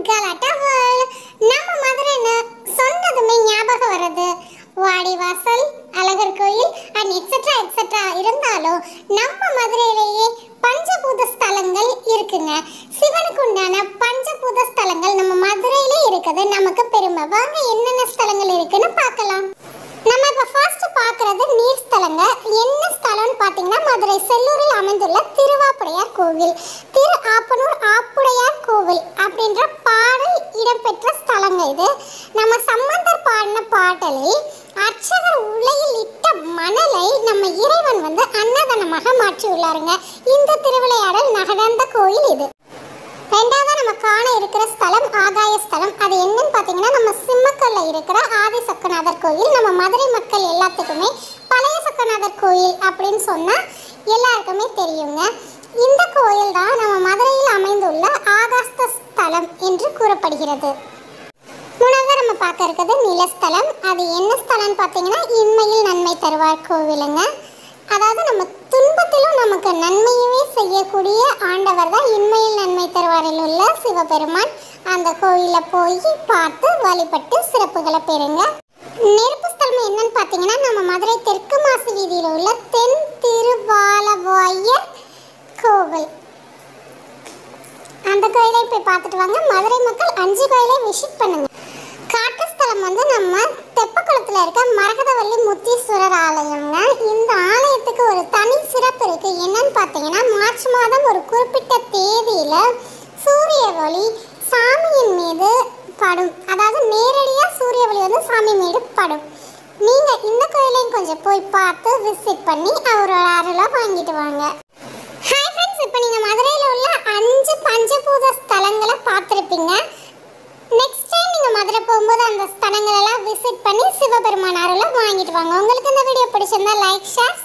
கலாட்டா வேர்ல்ட். நம்ம மதுரைன்னு சொன்னதுமே ஞாபகம் வர்றது வாடிவாசல், அழகர் கோயில் அண்ட் எக்ஸெட்ரா எக்ஸெட்ரா. இருந்தாலும் நம்ம மதுரையிலேயே பஞ்சபூத ஸ்தலங்கள் இருக்குங்க. சிவனுக்கு உண்டான பஞ்சபூத ஸ்தலங்கள் நம்ம மதுரையிலே இருக்குது. நமக்கு பெருமை. வாங்க என்னென்ன ஸ்தலங்கள் இருக்குன்னு பார்க்கலாம். நம்ம இப்போ ஃபர்ஸ்ட் பார்க்கறது நீர் ஸ்தலங்க. என்ன ஸ்தலம்னு பார்த்தீங்கன்னா மதுரை செல்லூரில் அமைந்துள்ள திருவாப்புடையார் கோவில். திரு ஆப்பனூர் ஆப்புடையார் கோவில் அப்படின்ற பாடல் இடம்பெற்ற ஸ்தலங்க இது. நம்ம சம்பந்தர் பாடின பாடலில் அர்ச்சகர் உலையில் இட்ட மணலை நம்ம இறைவன் அன்னதானமாக மாற்றியுள்ளாருங்க. இந்த திருவிளையாடல் நடந்த கோயில் இது. ரெண்டாவது நம்ம காண இருக்கிற ஸ்தலம் ஆகாய ஸ்தலம். அது என்னன்னு பார்த்தீங்கன்னா நம்ம சிம்மக்கல்ல இருக்கிற ஆதி சொக்கநாதர் கோயில். நம்ம மதுரை மக்கள் எல்லாத்துக்குமே பழைய சொக்கநாதர் கோயில் அப்படின்னு சொன்னால் எல்லாருக்குமே தெரியுங்க. இந்த கோயில் தான் நம்ம மதுரையில் அமைந்துள்ள ஆகாஸ்த ஸ்தலம் என்று கூறப்படுகிறது. மூணாவது நம்ம பார்க்க இருக்கிறது நிலஸ்தலம். அது என்ன ஸ்தலம்னு பார்த்தீங்கன்னா இன்மையில் நன்மை தருவார் கோவிலுங்க. அதாவது நம்ம துன்பத்திலும் நமக்கு நன்மையவே செய்யக்கூடிய ஆண்டவர் தான் இன்மையில் நன்மை தருவாரில் உள்ள சிவபெருமான். அந்த கோயிலில் போய் பார்த்து வழிபட்டு சிறப்புகளை பெறுங்க. நெருப்பு ஸ்தலம் என்னன்னு பார்த்தீங்கன்னா நம்ம மதுரை தெற்கு மாசி வீதியில் உள்ள தென் திருவாலவாயர் கோவில். அந்த கோயிலை போய் பார்த்துட்டு வாங்க. மதுரை மக்கள் 5 கோயிலை விசிட் பண்ணுங்க. காட்டு ஸ்தலம் நம்ம தெப்பக்குளத்தில் இருக்க மரகதவள்ளி முத்தீஸ்வரர் ஆலயம்ங்க. இந்த ஆலயத்துக்கு ஒரு தனி சிறப்பு இருக்கு. என்னன்னு பார்த்தீங்கன்னா மார்ச் மாதம் ஒரு குறிப்பிட்ட தேதியில சூரிய ஒளி சாமியின் மீது படும். அதாவது நேரடியாக சூரிய ஒளி சாமி மீது படும். நீங்க இந்த கோயிலையும் கொஞ்சம் போய் பார்த்து விசிட் பண்ணி அவரோட அருளை வாங்கிட்டு வாங்க. ஹாய் ஃப்ரெண்ட்ஸ், இப்போ நீங்க மதுரையில் உள்ள 5 பஞ்சபூத ஸ்தலங்களை பார்த்துருப்பீங்க. நெக்ஸ்ட் டைம் நீங்கள் மதுரை போகும்போது அந்த ஸ்தலங்களெல்லாம் விசிட் பண்ணி சிவபெருமான் அருளை வாங்கிட்டு வாங்க. உங்களுக்கு இந்த வீடியோ பிடிச்சிருந்தா லைக், ஷேர்,